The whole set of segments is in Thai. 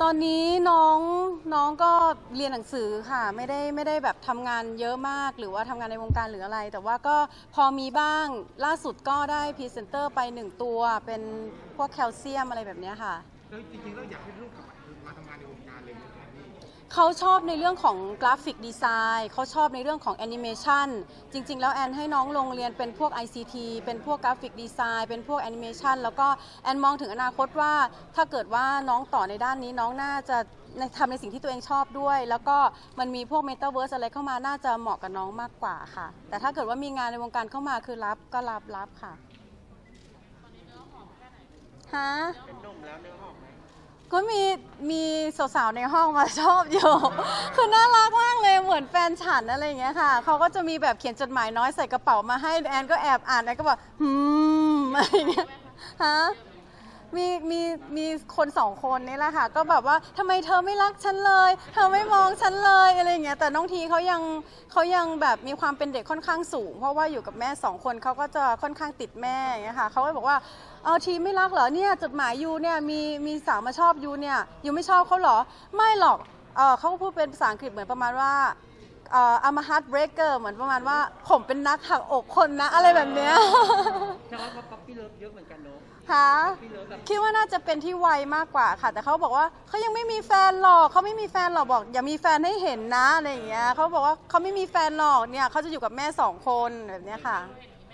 ตอนนี้น้องก็เรียนหนังสือค่ะไม่ได้แบบทำงานเยอะมากหรือว่าทำงานในวงการหรืออะไรแต่ว่าก็พอมีบ้างล่าสุดก็ได้พรีเซนเตอร์ไป1 ตัวเป็นพวกแคลเซียมอะไรแบบนี้ค่ะแล้วจริงๆเราอยากให้ลูกกลับมาทำงานในวงการเลยไหมพี่เขาชอบในเรื่องของกราฟิกดีไซน์เขาชอบในเรื่องของแอนิเมชันจริงๆแล้วแอนให้น้องลงเรียนเป็นพวก ICT เป็นพวกกราฟิกดีไซน์เป็นพวกแอนิเมชันแล้วก็แอนมองถึงอนาคตว่าถ้าเกิดว่าน้องต่อในด้านนี้น้องน่าจะทำในสิ่งที่ตัวเองชอบด้วยแล้วก็มันมีพวกเมตาเวิร์สอะไรเข้ามาน่าจะเหมาะกับน้องมากกว่าค่ะแต่ถ้าเกิดว่ามีงานในวงการเข้ามาคือรับก็รับค่ะฮะเป็นหนุ่มแล้วเนื้อหอมไหมก็มีสาวๆในห้องมาชอบอยู่ คือน่ารักมากเลยเหมือนแฟนฉันอะไรอย่างเงี้ยค่ะเขาก็จะมีแบบเขียนจดหมายน้อยใส่กระเป๋ามาให้แอนก็แอบอ่านแอนก็แบบอะไรเงี้ยฮะมีคน2 คนนี่แหละค่ะก็แบบว่าทำไมเธอไม่รักฉันเลยเธอไม่มองฉันเลยอะไรอย่างเงี้ยแต่น้องทีเขายังแบบมีความเป็นเด็กค่อนข้างสูงเพราะว่าอยู่กับแม่2 คนเขาก็จะค่อนข้างติดแม่อย่างเงี้ยค่ะเขาก็บอกว่าทีไม่รักเหรอเนี่ยจดหมายยูเนี่ยมีสาวมาชอบยูเนี่ยยูไม่ชอบเขาเหรอไม่หรอกเขาก็พูดเป็นภาษาอังกฤษเหมือนประมาณว่าI'm a heartbreaker เหมือนประมาณว่าผมเป็นนักหักอกคนนะอะไรแบบเนี้ยแต่ว่าป๊อปปี้เลิฟเยอะเหมือนกันเนาะค่ะคิดว่าน่าจะเป็นที่วัยมากกว่าค่ะแต่เขาบอกว่าเขายังไม่มีแฟนหรอกเขาไม่มีแฟนหรอกบอกอย่ามีแฟนให้เห็นนะอะไรอย่างเงี้ยเขาบอกว่าเขาไม่มีแฟนหรอกเนี่ยเขาจะอยู่กับแม่2 คนแบบเนี้ยค่ะ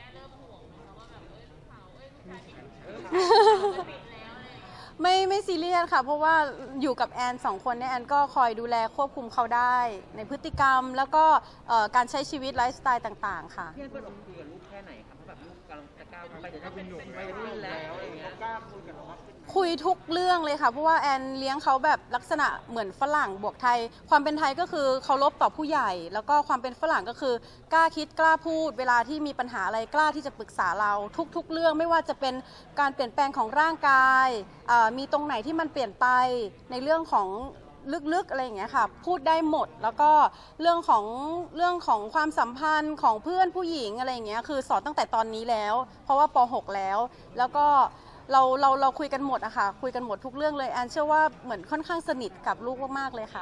ไม่ซีเรียสค่ะเพราะว่าอยู่กับแอน2 คนเนี่ยแอนก็คอยดูแลควบคุมเขาได้ในพฤติกรรมแล้วก็การใช้ชีวิตไลฟ์สไตล์ต่างๆค่ะพี่เปิดอกคุยกับลูกแค่ไหนครับเพราะแบบลูกกำลังจะก้าวไปแต่ถ้าเป็นวัยรุ่นแล้วอะไรเงี้ยกล้าคุยกับน้องคุยทุกเรื่องเลยค่ะเพราะว่าแอนเลี้ยงเขาแบบลักษณะเหมือนฝรั่งบวกไทยความเป็นไทยก็คือเคารพต่อผู้ใหญ่แล้วก็ความเป็นฝรั่งก็คือกล้าคิดกล้าพูดเวลาที่มีปัญหาอะไรกล้าที่จะปรึกษาเราทุกๆเรื่องไม่ว่าจะเป็นการเปลี่ยนแปลงของร่างกายมีตรงไหนที่มันเปลี่ยนไปในเรื่องของลึกๆอะไรอย่างเงี้ยค่ะพูดได้หมดแล้วก็เรื่องของความสัมพันธ์ของเพื่อนผู้หญิงอะไรอย่างเงี้ยคือสอนตั้งแต่ตอนนี้แล้วเพราะว่าป .6 แล้วก็เราคุยกันหมดอะค่ะคุยกันหมดทุกเรื่องเลยแอนเชื่อว่าเหมือนค่อนข้างสนิทกับลูกมากๆเลยค่ะ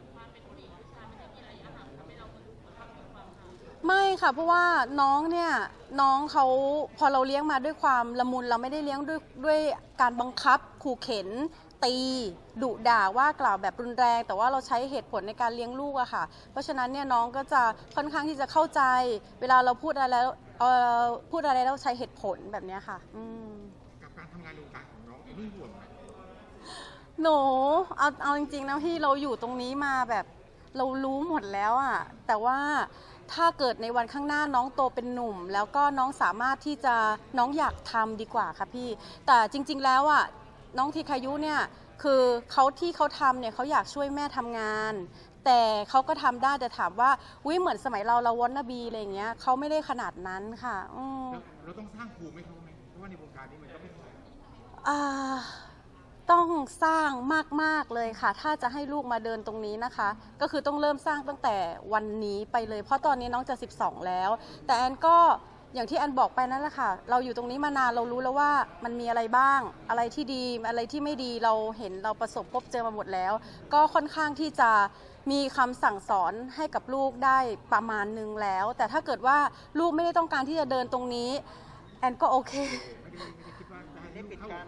ไม่ค่ะเพราะว่าน้องเขาพอเราเลี้ยงมาด้วยความละมุนเราไม่ได้เลี้ยงด้วยการบังคับขู่เข็นตีดุด่าว่ากล่าวแบบรุนแรงแต่ว่าเราใช้เหตุผลในการเลี้ยงลูกอะค่ะเพราะฉะนั้นเนี่ยน้องก็จะค่อนข้างที่จะเข้าใจเวลาเราพูดอะไรแล้วพูดอะไรแล้วใช้เหตุผลแบบนี้ค่ะกับการทำงานในวงการของน้องนี่ห่วงไหมหนูเอาจริงๆนะพี่เราอยู่ตรงนี้มาแบบเรารู้หมดแล้วอะแต่ว่าถ้าเกิดในวันข้างหน้าน้องโตเป็นหนุ่มแล้วก็น้องสามารถที่จะน้องอยากทำดีกว่าค่ะพี่แต่จริงๆแล้วอะน้องทีคายุเนี่ยคือเขาทำเนี่ยเขาอยากช่วยแม่ทำงานแต่เขาก็ทำได้แต่ถามว่าเหมือนสมัยเราวอนนาบีอะไรอย่างเงี้ยเขาไม่ได้ขนาดนั้นค่ะเราต้องสร้างภูมิให้เขาไหมเพราะว่าในวงการนี้มันก็ไม่พอต้องสร้างมากๆเลยค่ะถ้าจะให้ลูกมาเดินตรงนี้นะคะก็คือต้องเริ่มสร้างตั้งแต่วันนี้ไปเลยเพราะตอนนี้น้องจะ12แล้วแต่แอนก็อย่างที่แอนบอกไปนั่นแหละค่ะเราอยู่ตรงนี้มานานเรารู้แล้วว่ามันมีอะไรบ้างอะไรที่ดีอะไรที่ไม่ดีเราเห็นเราประสบพบเจอมาหมดแล้วก็ค่อนข้างที่จะมีคำสั่งสอนให้กับลูกได้ประมาณนึงแล้วแต่ถ้าเกิดว่าลูกไม่ได้ต้องการที่จะเดินตรงนี้แอนก็โอเคไม่ได้ปิดกั้น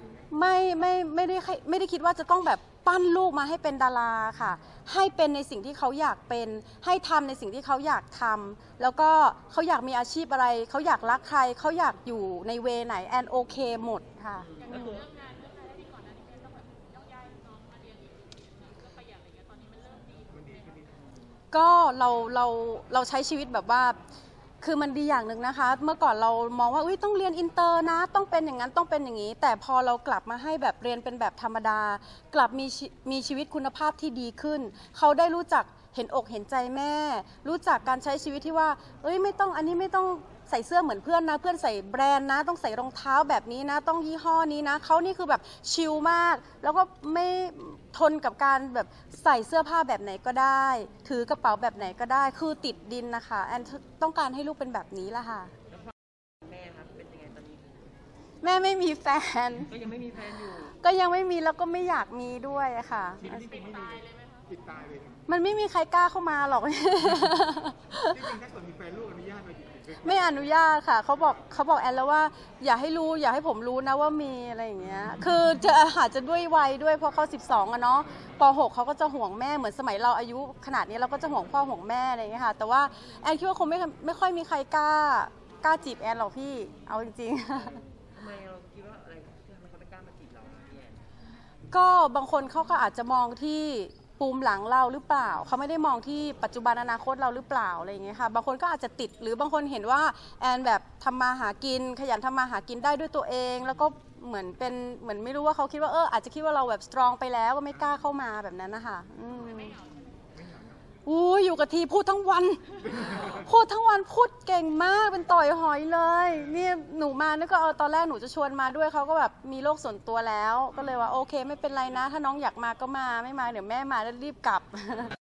ไม่ได้คิดว่าจะต้องแบบปั้นลูกมาให้เป็นดาราค่ะให้เป็นในสิ่งที่เขาอยากเป็นให้ทำในสิ่งที่เขาอยากทำแล้วก็เขาอยากมีอาชีพอะไรเขาอยากรักใครเขาอยากอยู่ในเวไหนแอนโอเคหมดค่ะก็เราใช้ชีวิตแบบว่าคือมันดีอย่างหนึ่งนะคะเมื่อก่อนเรามองว่าต้องเรียนอินเตอร์นะต้องเป็นอย่างนั้นต้องเป็นอย่างนี้แต่พอเรากลับมาให้แบบเรียนเป็นแบบธรรมดากลับมีชีวิตคุณภาพที่ดีขึ้นเขาได้รู้จักเห็นอกเห็นใจแม่รู้จักการใช้ชีวิตที่ว่าไม่ต้องอันนี้ไม่ต้องใส่เสื้อเหมือนเพื่อนนะเพื่อนใส่แบรนด์นะต้องใส่รองเท้าแบบนี้นะต้องยี่ห้อนี้นะเขานี่คือแบบชิลมากแล้วก็ไม่ทนกับการแบบใส่เสื้อผ้าแบบไหนก็ได้ถือกระเป๋าแบบไหนก็ได้คือติดดินนะคะแอนต้องการให้ลูกเป็นแบบนี้ละค่ะแม่ครับเป็นยังไงตอนนี้แม่ไม่มีแฟนก็ยังไม่มีแฟนอยู่ก็ยังไม่มีแล้วก็ไม่อยากมีด้วยอะค่ะชีวิตจริงไม่มีติดตายเลยนะมันไม่มีใครกล้าเข้ามาหรอกจริงๆถ้าเกิดมีแฟนลูกอนุญาตมาอยู่ด้วยกันไม่อนุญาตค่ะเขาบอกแอนแล้วว่าอย่าให้รู้อย่าให้ผมรู้นะว่ามีอะไรอย่างเงี้ยคือจะอาจจะด้วยวัยด้วยเพราะเขา12อะเนาะป.6เขาก็จะห่วงแม่เหมือนสมัยเราอายุขนาดนี้เราก็จะห่วงพ่อห่วงแม่อะไรอย่างเงี้ยค่ะแต่ว่าแอนคิดว่าคงไม่ค่อยมีใครกล้าจีบแอนหรอกพี่เอาจริงๆทำไมเราคิดว่าอะไรที่ทำให้เขาไม่กล้ามาจีบเราพี่แอนก็บางคนเขาก็อาจจะมองที่ปูมหลังเราหรือเปล่าเขาไม่ได้มองที่ปัจจุบันอนาคตเราหรือเปล่าอะไรอย่างเงี้ยค่ะบางคนก็อาจจะติดหรือบางคนเห็นว่าแอนแบบทำมาหากินขยันทำมาหากินได้ด้วยตัวเอง แล้วก็เหมือนไม่รู้ว่าเขาคิดว่าอาจจะคิดว่าเราแบบสตรองไปแล้วก็ไม่กล้าเข้ามาแบบนั้นนะคะอยู่กับทีพูดทั้งวัน พูดทั้งวันพูดเก่งมากเป็นต่อยหอยเลยนี่หนูมานี่ก็ตอนแรกหนูจะชวนมาด้วยเขาก็แบบมีโลกส่วนตัวแล้วก็เลยว่าโอเคไม่เป็นไรนะถ้าน้องอยากมาก็มาไม่มาเดี๋ยวแม่มาแล้วรีบกลับ